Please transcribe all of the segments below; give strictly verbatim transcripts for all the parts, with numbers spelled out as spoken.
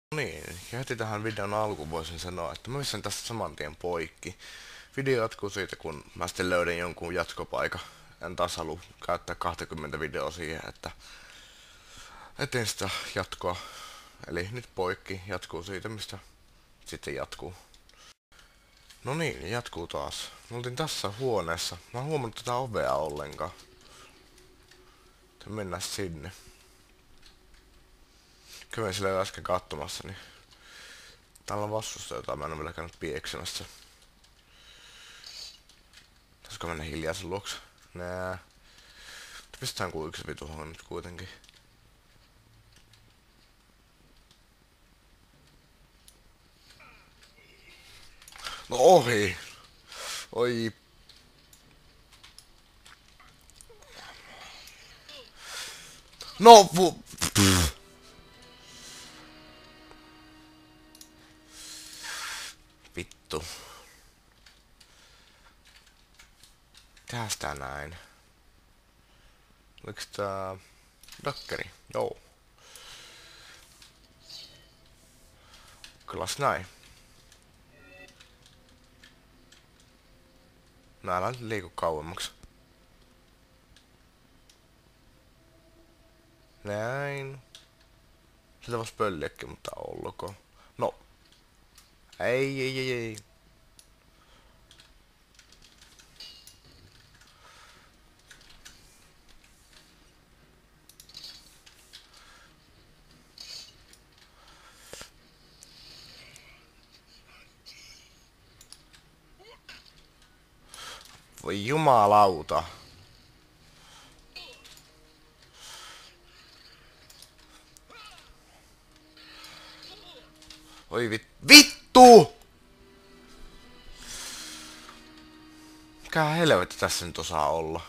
Niin, ja heti tähän videon alkuun voisin sanoa, että mä vissin tästä saman tien poikki. Video jatkuu siitä, kun mä sitten löydän jonkun jatkopaikan. En taas halua käyttää kaksikymmentä videoa siihen, että eteen sitä jatkoa. Eli nyt poikki, jatkuu siitä, mistä sitten jatkuu. No niin, jatkuu taas. Me oltiin tässä huoneessa. Mä en huomannut tätä ovea ollenkaan. Mennään sinne. Kävin sillä äsken katsomassa, niin täällä on vastusta jotain, mä en ole vielä käynyt pieksemässä. Taisko mennä hiljaisen luokse? Nää. Pistetään kuin yksi vituhan nyt kuitenkin. No ohi! Oi. No vu... Pff. Vittu. Tehdään sitä näin. Oliks tää... Dokkeri? Joo. Kylläs näin. No älä nyt liiku kauemmaksi. Näin. Sitä vois pölliäkin, mutta olko. No. Ei, ei, ei, ei. Voi jumalauta. Oi vit... Vittu! Mikä helvetti tässä nyt osaa olla?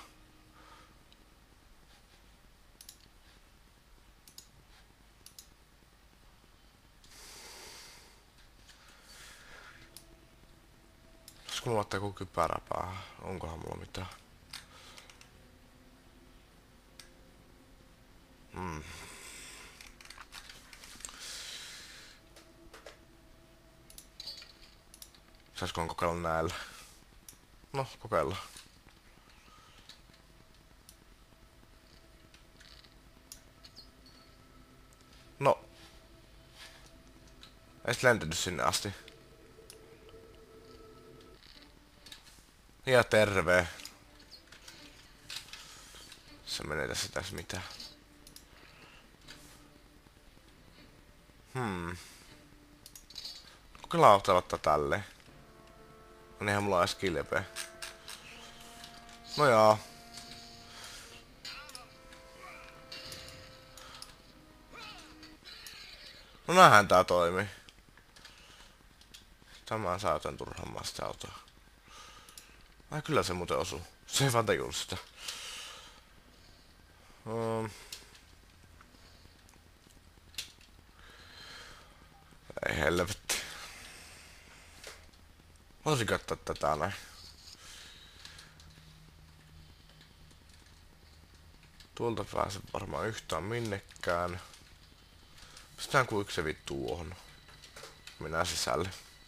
Olisiko mulla ottaa joku kypärä päähän? Onkohan mulla mitään? Mm. Saiskohan kokeilla näillä? No, kokeillaan. No. Ei sit lentänyt sinne asti. Ja terve. Se menee tässä tässä mitään. Hmm. Kokeillaan ottaa tälleen. No niinhän mulla on edes kilpeä. No jaa. No näinhän tää toimii. Tämän saa jotain turhaan sitä autoa. Ai kyllä se muuten osuu. Se ei vaan tajunnut sitä. Um. Ei helvetti. Voisin katsoa tätä näin. Tuolta pääse varmaan yhtään minnekään. Pistetään kuin yksi vittu tuohon. Mennään sisälle.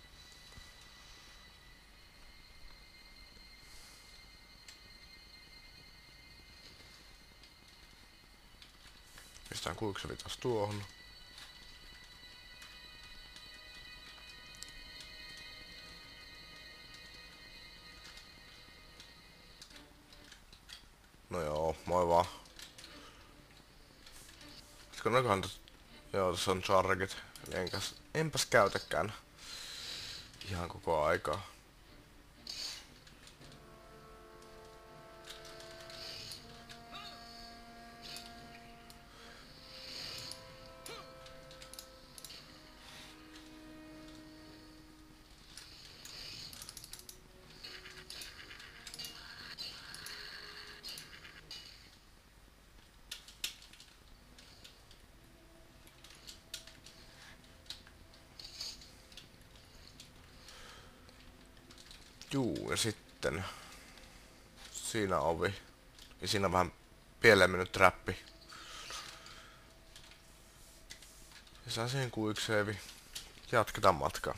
Pistetään kuin yksi vitas tuohon. No joo, moi vaan. Sitten kun näköhän tos... Joo, tässä on chargit. Eli enkäs, enpäs käytäkään. Ihan koko aikaa. Juu, ja sitten... Siinä ovi. Ja siinä on vähän pieleen mennyt trappi. Ja Lisää siihen quick save. Jatketaan matkaa.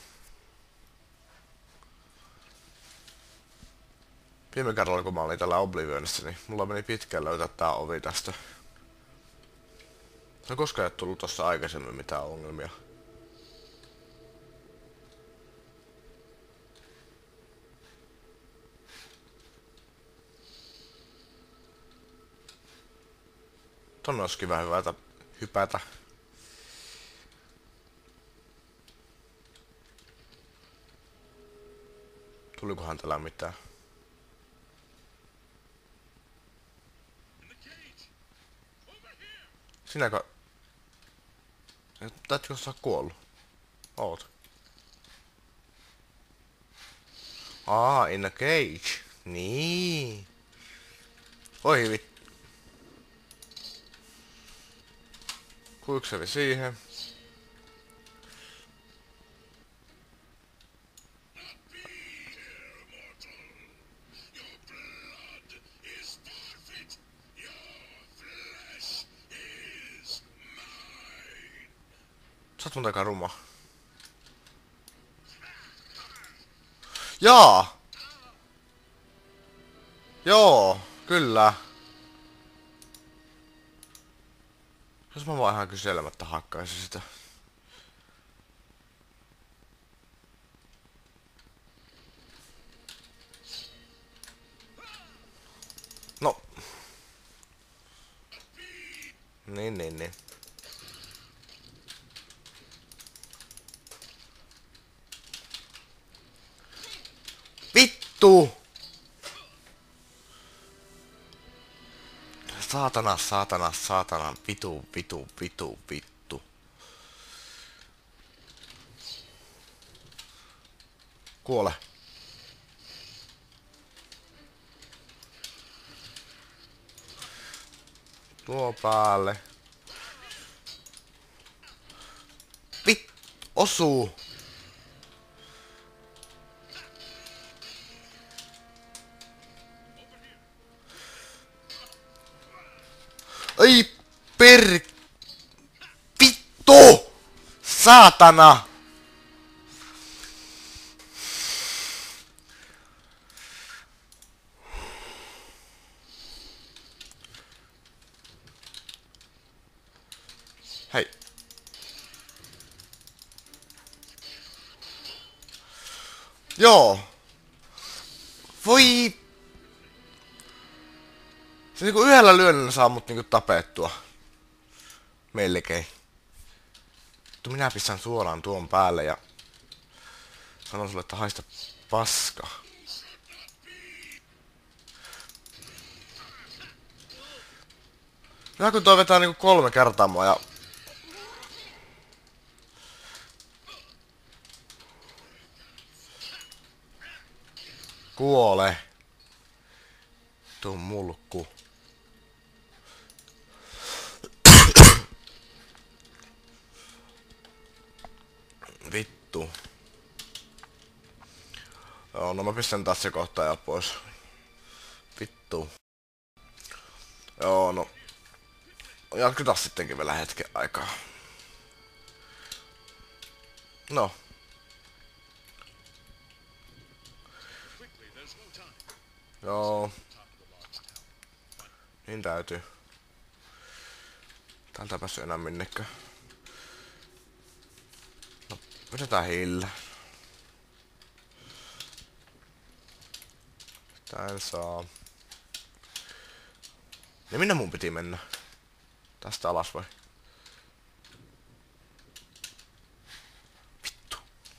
Viime kerralla kun mä olin tällä Oblivionissa, niin mulla meni pitkään löytää tää ovi tästä. No koska ei oo tullut tossa aikaisemmin mitään ongelmia. Tonne olisi kiva hyvätä hypätä. Tulikohan tällä mitään? Sinäkö? Täytyykö sä kuollut? Oot. Aa, in a cage. Niin. Oi vittu. Quicksevi siihen. Sä oot mun takaa ruma. Jaa! Joo, kyllä. Jos mä vaan ihan kyselemättä hakkaisin sitä. No. Niin, niin, niin. Vittu! Saatana, saatana, saatana, vitu, vitu, vitu, vittu. Kuole. Tuo päälle. Vit, osuu. Ai per... Vittu! Saatana! Hei. Joo. Voi... Se niinku yhdellä lyönnillä saa mut niinku tapettua. Melkein. Vittu minä pistän suoraan tuon päälle ja... Sanon sulle, että haista paska. Hyvä kun toi vetää niinku kolme kertaa mua ja... Kuole. Tuu mulkku. Vittu. Joo, no mä pistän taas se kohtaja pois. Vittu. Joo, no. Jatketaan sittenkin vielä hetken aikaa. No. Joo. Niin täytyy. Täältä ei päässyt enää minnekään. No, pidetään hillä. Tän saa. Ja minne mun piti mennä? Tästä alas vai? Vittu.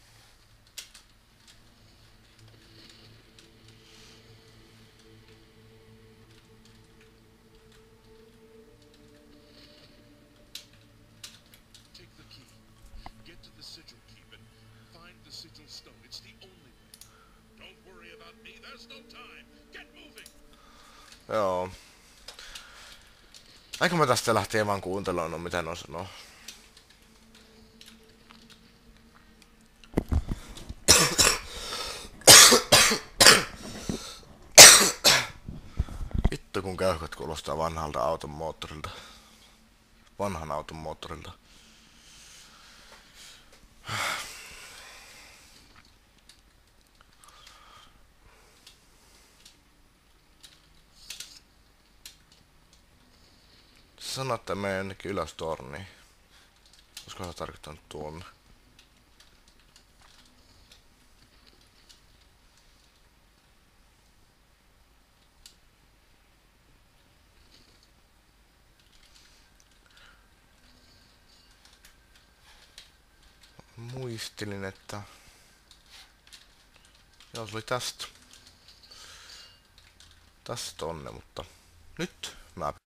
Joo. Eikö mä tästä lähtien vaan kuuntelemaan, no mitä ne sanoo? Vittu kun keuhkot kuulostaa vanhalta auton moottorilta. Vanhan auton moottorilta. sanoi, että menen jonnekin ylös torniin. Olisiko se tarkoittanut tuonne? Muistelin, että... Joo, se oli tästä. Tästä tonne, mutta... Nyt mä